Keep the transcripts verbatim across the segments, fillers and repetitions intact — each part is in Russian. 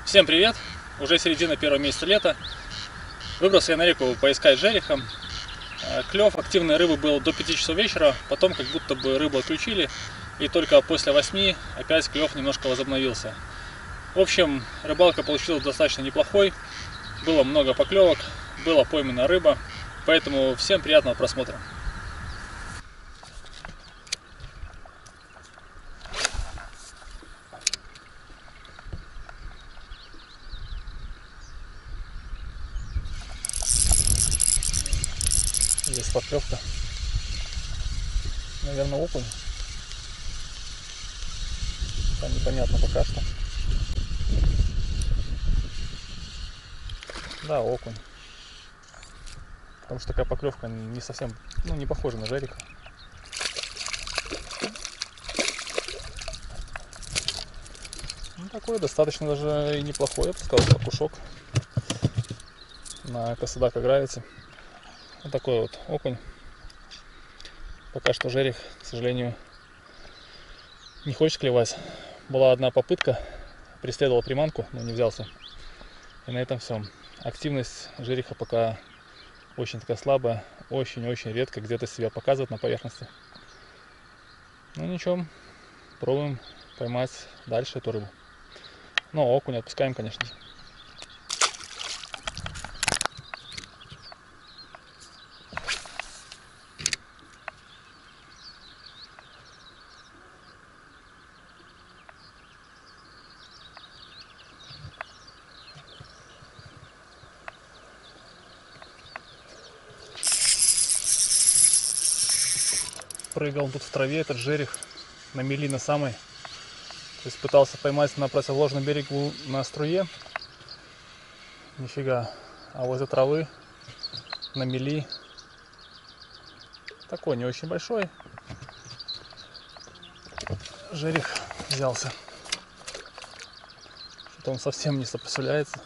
Всем привет! Уже середина первого месяца лета. Выбрался я на реку поискать жереха. Клев активной рыбы был до пяти часов вечера, потом как будто бы рыбу отключили, и только после восьми опять клев немножко возобновился. В общем, рыбалка получилась достаточно неплохой, было много поклевок, была поймана рыба, поэтому всем приятного просмотра. Здесь поклевка. Наверное, окунь. Там непонятно пока что. Да, окунь. Потому что такая поклевка не совсем, ну, не похожа на жереха. Ну, такой достаточно даже и неплохой, я бы сказал, окушок на Косодака Гравити. Вот такой вот окунь. Пока что жерех, к сожалению, не хочет клевать. Была одна попытка, преследовал приманку, но не взялся. И на этом все. Активность жереха пока очень такая слабая, очень-очень редко где-то себя показывает на поверхности. Ну ничего, пробуем поймать дальше эту рыбу. Но окунь отпускаем, конечно же. Прыгал он тут в траве, этот жерех, на мели на самой. То есть пытался поймать на противоположном берегу на струе. Нифига. А возле травы на мели. Такой не очень большой. Жерех взялся. Что-то он совсем не сопротивляется.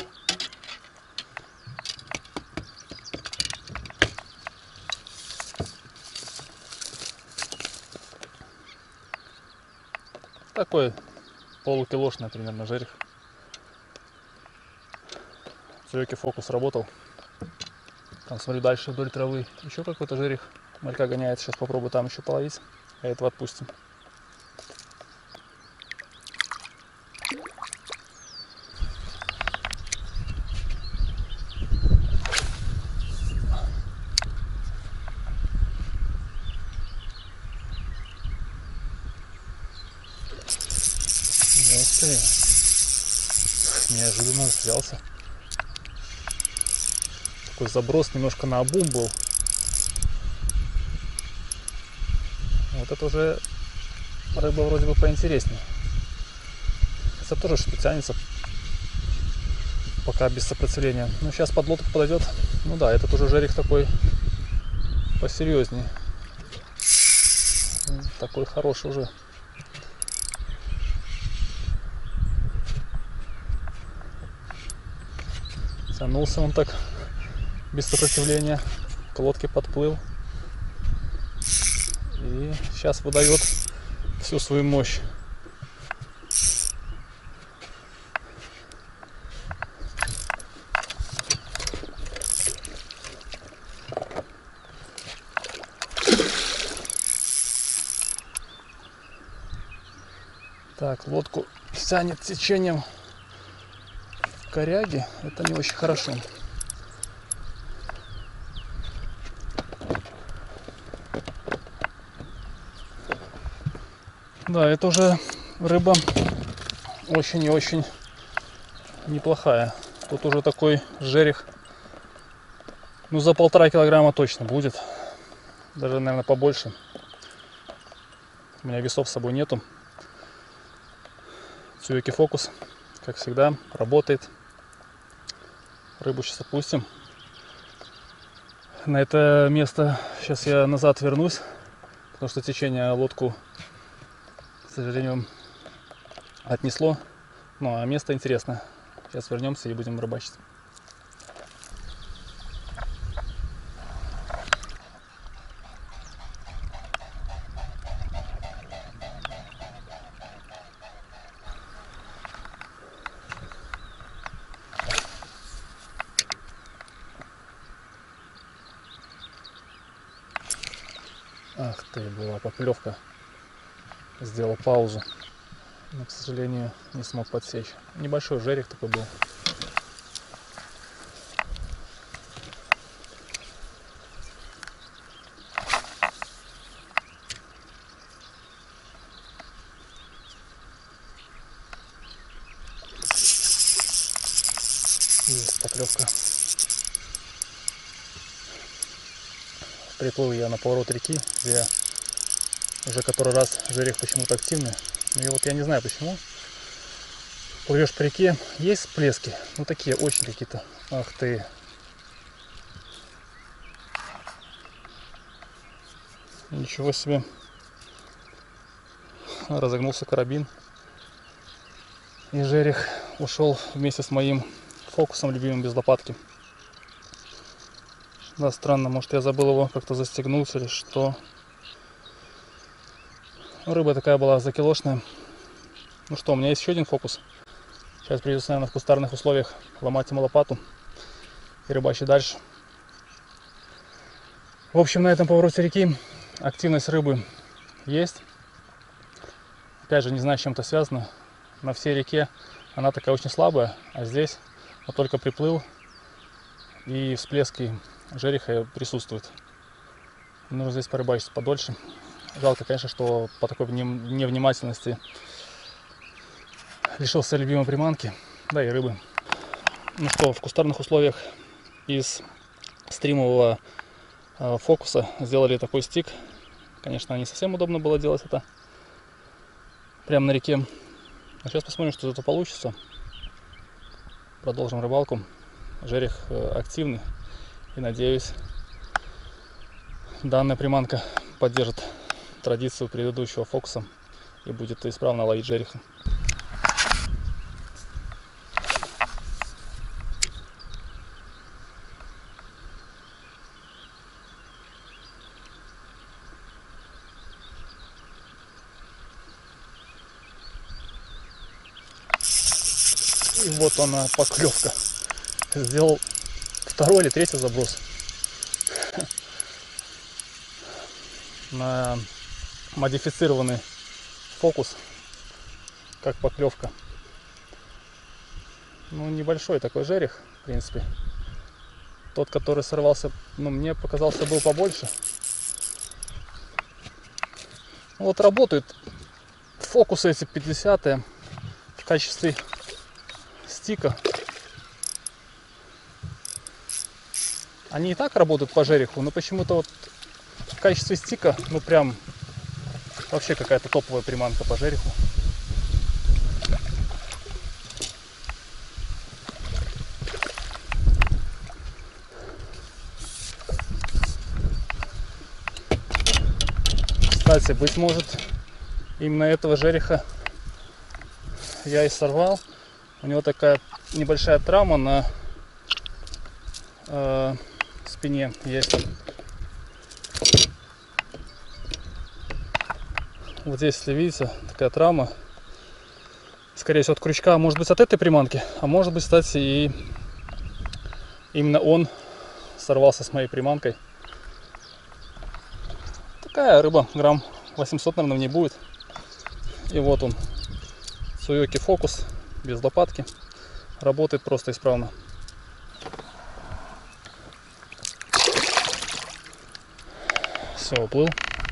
Такой полукилошный примерно жерех. Цуеки фокус работал. Там смотрю дальше вдоль травы. Еще какой-то жерех. Малька гоняет. Сейчас попробую там еще половить. А этого отпустим. Неожиданно взялся. Такой заброс немножко на обум был. Вот это уже рыба вроде бы поинтереснее. Это тоже что тянется пока без сопротивления. Ну сейчас подлодка подойдет. Ну да, этот уже жерех такой посерьезнее. Такой хороший уже. Тянулся он так без сопротивления, к лодке подплыл и сейчас выдает всю свою мощь. Так, лодку тянет течением коряги, это не очень хорошо. Да, это уже рыба очень и очень неплохая. Тут уже такой жерех, ну за полтора килограмма точно будет, даже наверное побольше. У меня весов с собой нету. Цуеки фокус, как всегда, работает. Рыбу сейчас опустим. На это место сейчас я назад вернусь, потому что течение лодку, к сожалению, отнесло. Ну а место интересное. Сейчас вернемся и будем рыбачить. Ах ты, была поклевка. Сделал паузу. Но, к сожалению, не смог подсечь. Небольшой жерех такой был. Есть поклевка. Приплыл я на поворот реки, где уже который раз жерех почему-то активный. И вот я не знаю почему. Плывешь по реке, есть всплески, ну такие очень какие-то. Ах ты. Ничего себе. Разогнулся карабин. И жерех ушел вместе с моим фокусом любимым без лопатки. Да, странно, может я забыл его как-то застегнуть или что. Рыба такая была закилошная. Ну что, у меня есть еще один фокус. Сейчас придется, наверное, в кустарных условиях ломать ему лопату и рыбачить дальше. В общем, на этом повороте реки активность рыбы есть. Опять же, не знаю, с чем это связано. На всей реке она такая очень слабая, а здесь вот только приплыл, и всплески жереха присутствуют. Нужно здесь порыбачить подольше. Жалко, конечно, что по такой невнимательности лишился любимой приманки, да и рыбы. Ну что, в кустарных условиях из стримового э, фокуса сделали такой стик. Конечно, не совсем удобно было делать это прямо на реке. Но сейчас посмотрим, что это получится. Продолжим рыбалку. Жерех э, активный. И надеюсь, данная приманка поддержит традицию предыдущего фокуса и будет исправно ловить жереха. И вот она, поклевка. Сделал второй или третий заброс на модифицированный фокус, как поклевка. Ну, небольшой такой жерех, в принципе. Тот, который сорвался, ну, мне показался, был побольше. Вот работают фокусы эти пятидесятые в качестве стика. Они и так работают по жереху, но почему-то вот в качестве стика, ну прям вообще какая-то топовая приманка по жереху. Кстати, быть может, именно этого жереха я и сорвал. У него такая небольшая травма на э, спине есть. Вот здесь, если видите, такая травма. Скорее всего, от крючка, может быть, от этой приманки, а может быть, кстати, и именно он сорвался с моей приманкой. Такая рыба, грамм восемьсот, наверное, в ней будет. И вот он, Цуёки фокус, без лопатки. Работает просто исправно. Все, уплыл.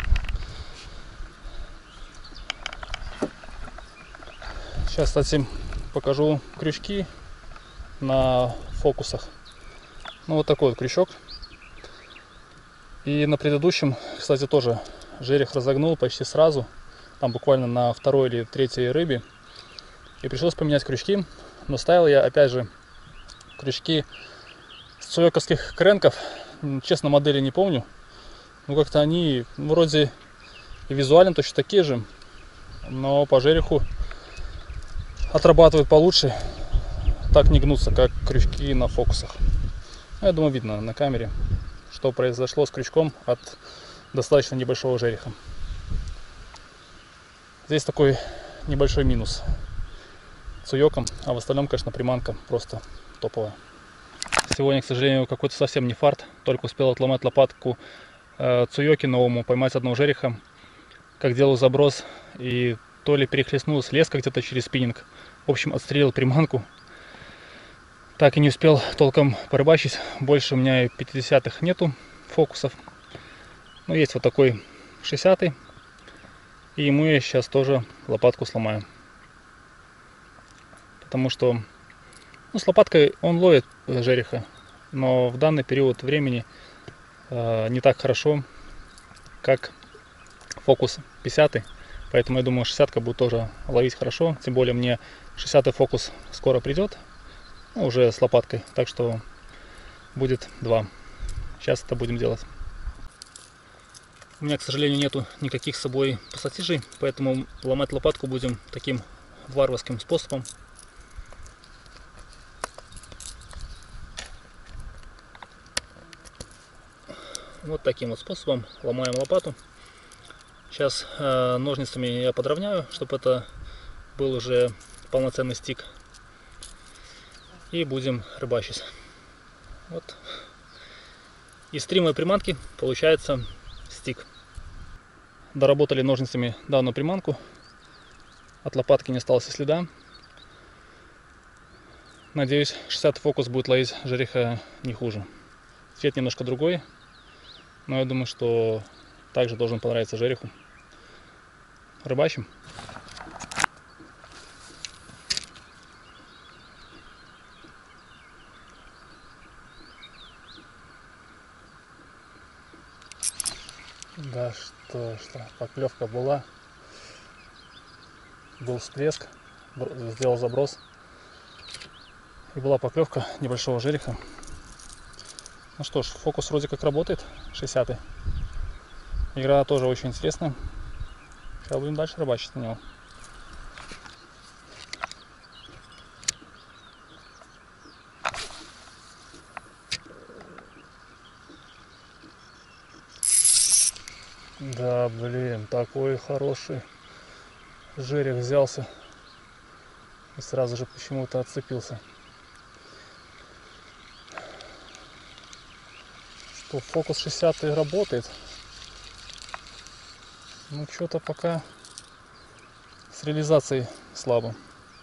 Сейчас, кстати, покажу крючки на фокусах. Ну, вот такой вот крючок. И на предыдущем, кстати, тоже жерех разогнул почти сразу. Там буквально на второй или третьей рыбе. И пришлось поменять крючки. Но ставил я, опять же, крючки с цуёковских кренков. Честно, модели не помню. Ну, как-то они вроде и визуально точно такие же. Но по жереху отрабатывают получше, так не гнутся, как крючки на фокусах. Я думаю, видно на камере, что произошло с крючком от достаточно небольшого жереха. Здесь такой небольшой минус цуёком, а в остальном, конечно, приманка просто топовая. Сегодня, к сожалению, какой-то совсем не фарт, только успел отломать лопатку э, цуёки новому поймать одного жереха, как делаю заброс, и то ли перехлестнулась леска где-то через спиннинг. В общем, отстрелил приманку. Так и не успел толком порыбачить. Больше у меня пятидесятых нету фокусов. Но есть вот такой шестидесятый. И ему я сейчас тоже лопатку сломаю. Потому что ну, с лопаткой он ловит жереха. Но в данный период времени э, не так хорошо, как фокус пятидесятый. Поэтому я думаю, шестидесятка будет тоже ловить хорошо. Тем более мне шестидесятый фокус скоро придет. Ну, уже с лопаткой. Так что будет два. Сейчас это будем делать. У меня, к сожалению, нету никаких с собой пассатижей, поэтому ломать лопатку будем таким варварским способом. Вот таким вот способом ломаем лопату. Сейчас э, ножницами я подровняю, чтобы это был уже полноценный стик. И будем рыбачить. Вот. Из три моей приманки получается стик. Доработали ножницами данную приманку. От лопатки не осталось и следа. Надеюсь, шестидесятый фокус будет ловить жереха не хуже. Цвет немножко другой, но я думаю, что также должен понравиться жереху. Рыбачим. Да что, что, поклевка была, был всплеск, сделал заброс, и была поклевка небольшого жереха. Ну что ж, фокус вроде как работает, шестидесятый. Игра тоже очень интересная. Сейчас будем дальше рыбачить на него. Да, блин, такой хороший жерех взялся и сразу же почему-то отцепился. Что, фокус шестидесятый работает. Ну, что-то пока с реализацией слабо.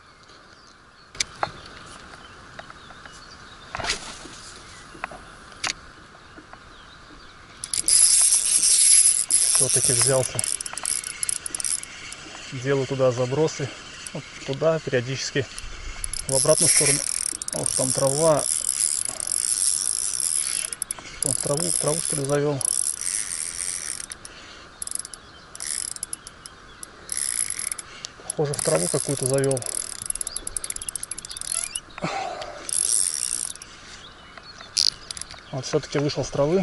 Все-таки взялся. Делаю туда забросы. Вот туда периодически. В обратную сторону. Ох, там трава. Он траву, траву что ли завел. Похоже, в траву какую-то завел. Вот все-таки вышел с травы.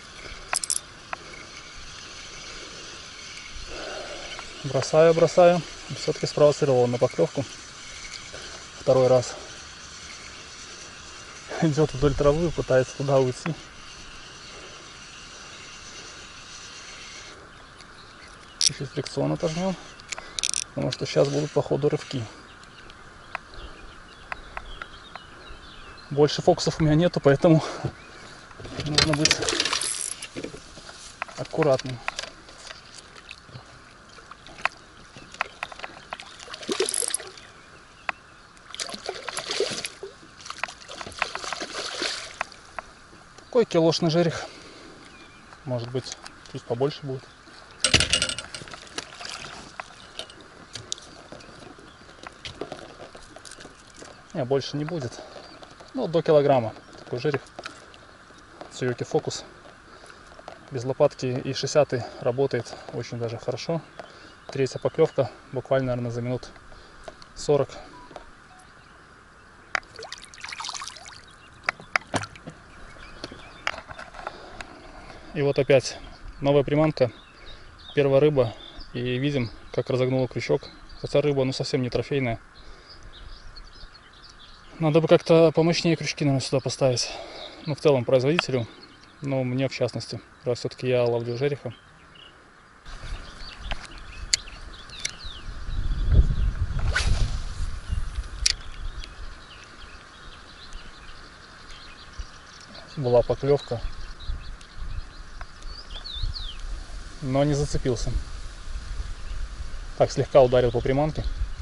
Бросаю, бросаю. Все-таки спровоцировал на поклевку. Второй раз. Идет вдоль травы, пытается туда уйти. Чуть-чуть фрикцион отожмем. Потому что сейчас будут по ходу рывки. Больше фокусов у меня нету, поэтому нужно быть аккуратным. Такой килошный жерех. Может быть, чуть побольше будет. Не, больше не будет. Ну, до килограмма. Такой жерех. Цуёки фокус. Без лопатки и шестидесятый работает очень даже хорошо. Третья поклевка. Буквально, наверное, за минут сорок. И вот опять новая приманка. Первая рыба. И видим, как разогнула крючок. Хотя рыба, ну, совсем не трофейная. Надо бы как-то помощнее крючки, наверное, сюда поставить. Ну, в целом производителю, но мне в частности. Раз все-таки я ловлю жереха. Была поклевка. но не зацепился. Так, слегка ударил по приманке.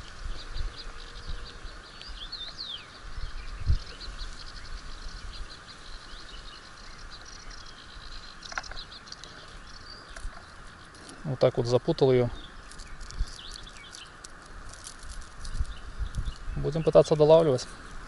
Вот так вот запутал ее. Будем пытаться долавливать.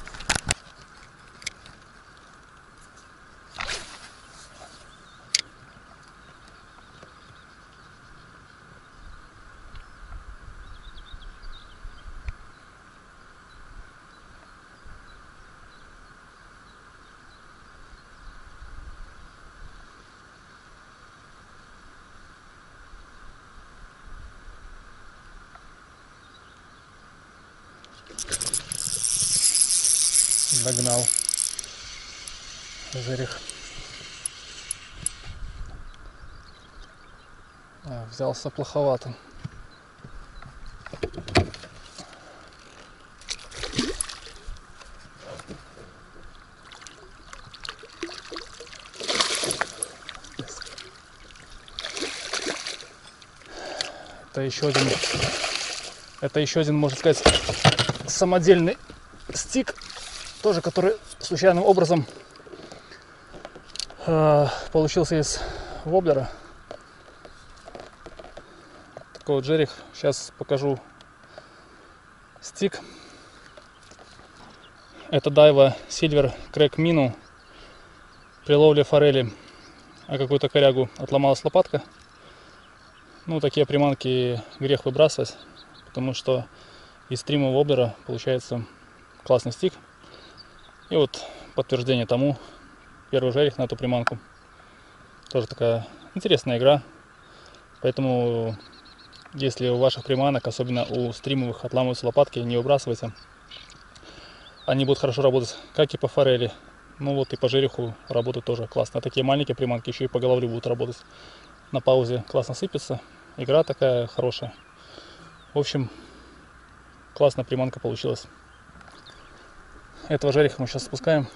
Догнал жерех. А, взялся плоховато. Это еще один, это еще один, можно сказать, самодельный стик, тоже который случайным образом э, получился из воблера. Такой вот жерех. Сейчас покажу стик. Это Daiwa Silver Crack Minnow. При ловле форели а какую-то корягу отломалась лопатка. Ну, такие приманки грех выбрасывать, потому что из стрима воблера получается классный стик. И вот подтверждение тому первый жерех на эту приманку. Тоже такая интересная игра. Поэтому, если у ваших приманок, особенно у стримовых, отламываются лопатки, не выбрасывайте. Они будут хорошо работать как и по форели, ну вот и по жереху работают тоже классно. Такие маленькие приманки еще и по головлю будут работать. На паузе классно сыпется. Игра такая хорошая. В общем, классная приманка получилась. Этого жереха мы сейчас спускаем.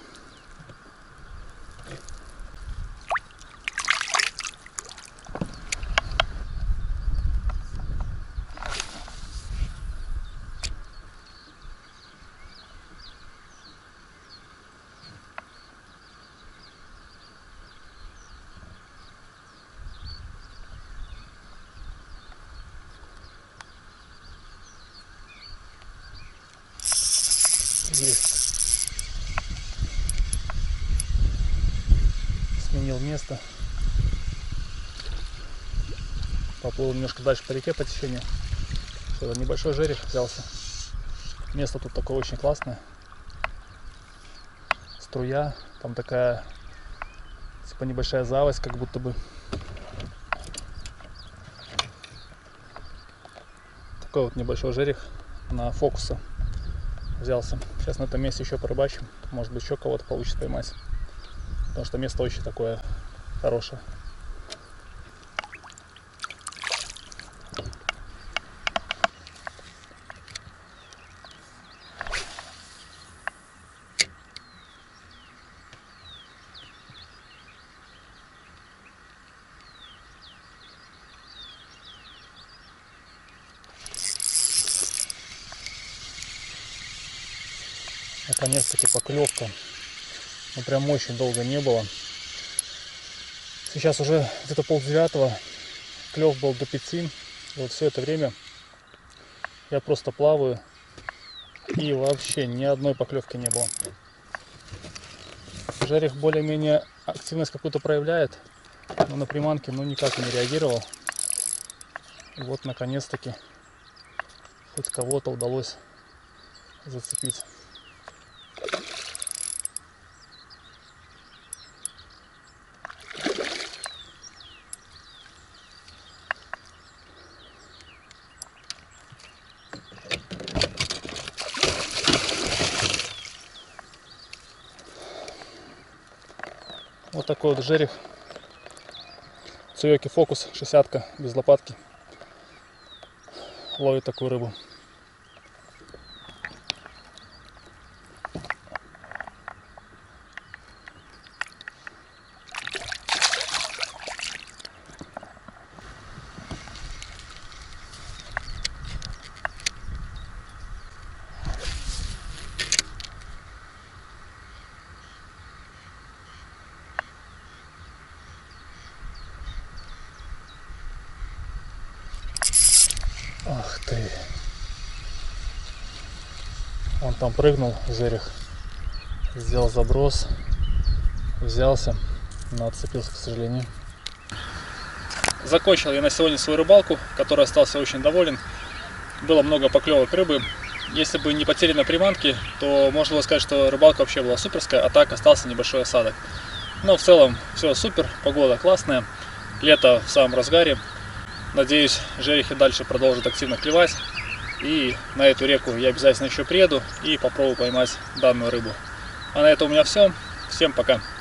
Есть. Сменил место. Поплыл немножко дальше по реке по течению. Что-то небольшой жерех взялся. Место тут такое очень классное. Струя. Там такая типа небольшая заводь, как будто бы. Такой вот небольшой жерех на фокуса взялся. Сейчас на этом месте еще порыбачим. Может быть, еще кого-то получится поймать. Потому что место очень такое хорошее. Наконец-таки поклевка. Ну, прям очень долго не было. Сейчас уже где-то полдевятого. Клев был до пяти. И вот все это время я просто плаваю. И вообще ни одной поклевки не было. Жерех более-менее активность какую-то проявляет. Но на приманке ну никак не реагировал. И вот наконец-таки хоть кого-то удалось зацепить. Вот такой вот жерех. Цуёки фокус, шестидесятка, без лопатки. Ловит такую рыбу. Он там прыгнул, жерех, сделал заброс, взялся, но отцепился, к сожалению. Закончил я на сегодня свою рыбалку, которой остался очень доволен. Было много поклевок рыбы. Если бы не потеряны приманки, то можно было сказать, что рыбалка вообще была суперская, а так остался небольшой осадок. Но в целом все супер, погода классная, лето в самом разгаре. Надеюсь, жерехи дальше продолжат активно клевать. И на эту реку я обязательно еще приеду и попробую поймать данную рыбу. А на этом у меня все. Всем пока.